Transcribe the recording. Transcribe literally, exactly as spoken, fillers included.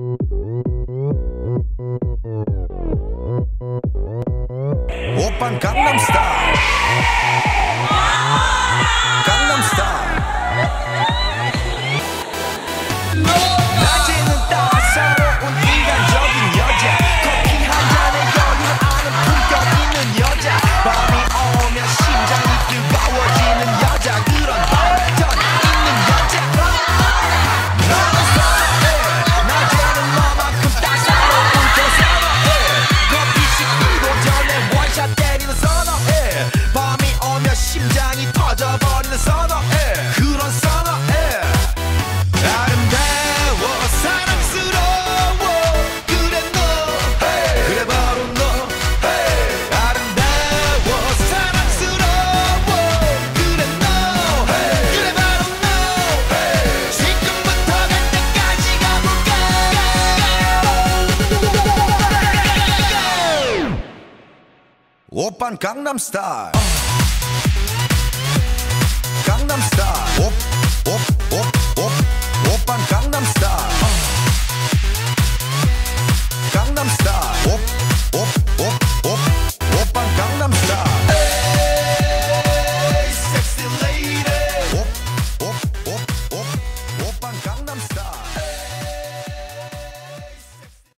오빤 강남스타일 강남스타일 낮에는 따사로운 인간적인 여자 커피 한 잔에 여유를 아는 품격 있는 여자 밤이 오면 심장이 뜨거워지는 여자 그런 반전 있는 여자 나는 선호해 낮에는 너만큼 따사로운 더 선호해 커피 식기도 전에 원샷 때리는 선호해 밤이 오면 심장이 터져버리는 선호해 그런 선호해 아름다워 사랑스러워 그래 너 hey. 그래 바로 너 hey. 아름다워 사랑스러워 그래 너 hey. 그래 바로 너 hey. 지금부터 갈 때까지 가볼까 오빤 강남스타일 강남스타일 오, 오, 오, 오, 오빤 강남스타일